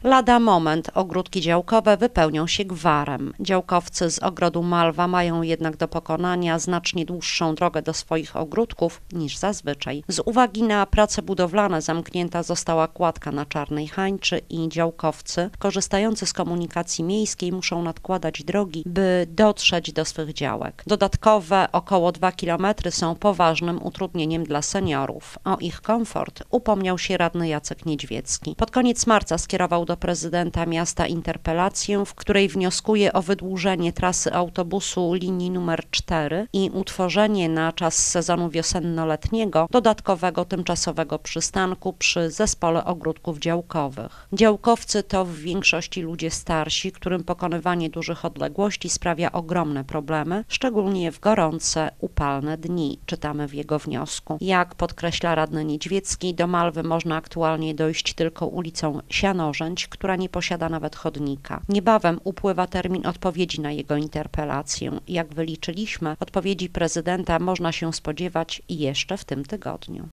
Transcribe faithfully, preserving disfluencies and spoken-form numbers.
Lada moment ogródki działkowe wypełnią się gwarem. Działkowcy z ogrodu Malwa mają jednak do pokonania znacznie dłuższą drogę do swoich ogródków niż zazwyczaj. Z uwagi na prace budowlane zamknięta została kładka na Czarnej Hańczy i działkowcy korzystający z komunikacji miejskiej muszą nadkładać drogi, by dotrzeć do swych działek. Dodatkowe około dwa kilometry są poważnym utrudnieniem dla seniorów. O ich komfort upomniał się radny Jacek Niedźwiecki. Pod koniec marca skierował do prezydenta miasta interpelację, w której wnioskuje o wydłużenie trasy autobusu linii numer cztery i utworzenie na czas sezonu wiosenno-letniego dodatkowego tymczasowego przystanku przy zespole ogródków działkowych. Działkowcy to w większości ludzie starsi, którym pokonywanie dużych odległości sprawia ogromne problemy, szczególnie w gorące, upalne dni, czytamy w jego wniosku. Jak podkreśla radny Niedźwiecki, do Malwy można aktualnie dojść tylko ulicą Sianorzęć, która nie posiada nawet chodnika. Niebawem upływa termin odpowiedzi na jego interpelację. Jak wyliczyliśmy, odpowiedzi prezydenta można się spodziewać jeszcze w tym tygodniu.